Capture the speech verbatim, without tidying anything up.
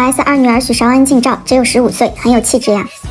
S 二女儿许韶恩近照，只有十五岁，很有气质呀。